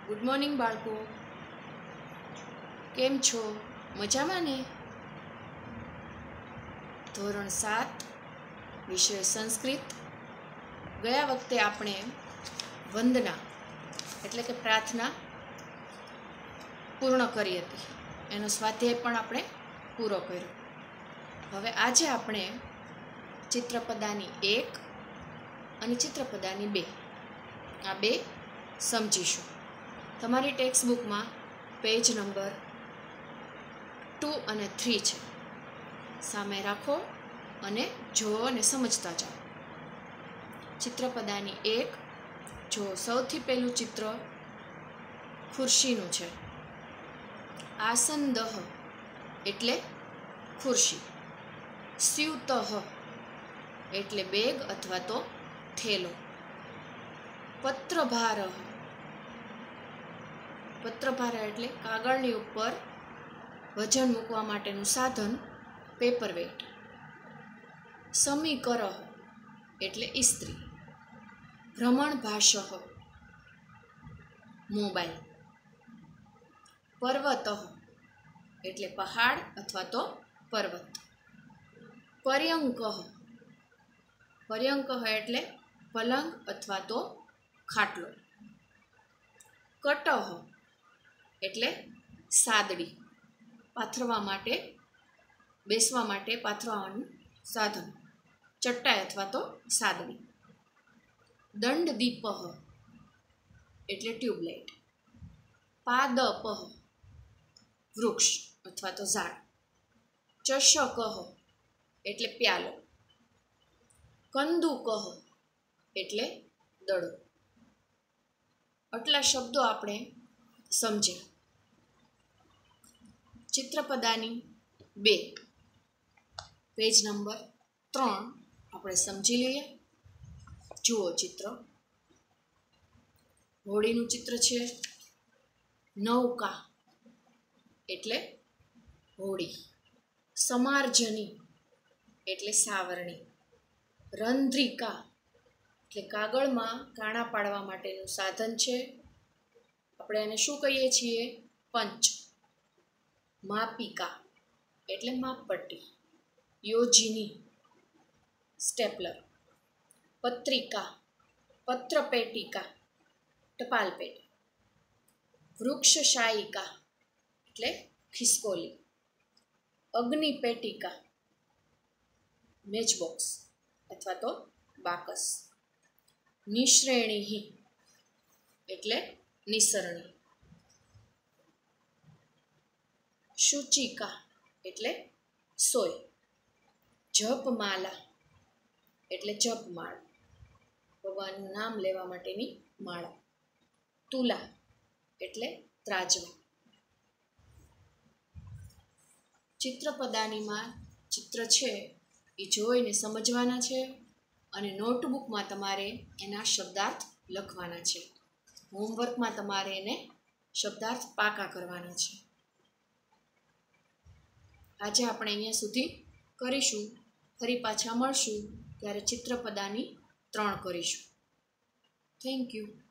Good morning બાળકો, કેમ છો? મજામાં ને? ધોરણ 7 વિષય સંસ્કૃત. ગયા વખતે આપણે વંદના એટલે કે પ્રાર્થના પૂર્ણ કરી હતી. એનો સ્વાધ્યાય પણ આપણે પૂરો કર્યો. હવે આજે આપણે ચિત્રપદાની 1 અને ચિત્રપદાની 2 આ બે સમજીશું. તમારી ટેક્સ્ટ બુકમાં પેજ નંબર 2 અને 3 છે. સામે રાખો અને જુઓ અને સમજતા જાઓ. ચિત્રપદાની 1 જો સૌથી પહેલું ચિત્ર ખુરશીનું છે. આસનદહ એટલે ખુરશી. સ્યુતઃ એટલે બેગ અથવા તો થેલો. પત્રભારઃ પત્રભાર એટલે કાગળની ઉપર વજન મૂકવા માટેનું સાધન, પેપરવેટ. સમીકરઃ એટલે ઇસ્ત્રી. ભ્રમણભાષઃ મોબાઈલ. પર્વતઃ એટલે પહાડ અથવા તો પર્વત. પર્યંકઃ પર્યંકઃ એટલે પલંગ અથવા તો ખાટલો. કટઃ એટલે સાદડી, પાથરવા માટે, બેસવા માટે પાથરવાનું સાધન, ચટાઈ અથવા તો સાદડી. દંડદીપઃ એટલે ટ્યુબલાઇટ. પાદપઃ વૃક્ષ અથવા તો ઝાડ. ચષકઃ એટલે પ્યાલો. કંદુકઃ એટલે દડો. આટલા શબ્દો આપણે સમજ્યા. ચિત્રપદાની 2 પેજ નંબર 3 આપણે સમજી લઈએ. જુઓ ચિત્ર. હોડીનું ચિત્ર છે. નૌકા એટલે હોડી. સમાર્જની એટલે સાવરણી. રંધ્રિકા એટલે કાગળમાં કાણા પાડવા માટેનું સાધન છે. આપણે એને શું કહીએ છીએ? પંચ. માપિકા એટલે માપપટ્ટી. યોજિની સ્ટેપલર. પત્રિકા પત્રપેટિકા ટપાલપેટી. વૃક્ષશાયિકા એટલે ખિસકોલી. અગ્નિપેટિકા મેચબોક્સ અથવા તો બાકસ. નિશ્રેણી એટલે નિસરણી. શુચિકા એટલે સોય. જપમાલા એટલે જપમાળ, ભગવાનનું નામ લેવા માટેની માળા. તુલા એટલે ત્રાજવા. ચિત્રપદાનીમાં ચિત્ર છે એ જોઈને સમજવાના છે અને નોટબુકમાં તમારે એના શબ્દાર્થ લખવાના છે. હોમવર્કમાં તમારે એને શબ્દાર્થ પાકા કરવાના છે. આજે આપણે અહીંયા સુધી કરીશું. ફરી પાછા મળશું ત્યારે ચિત્રપદાની 3 કરીશું. Thank you.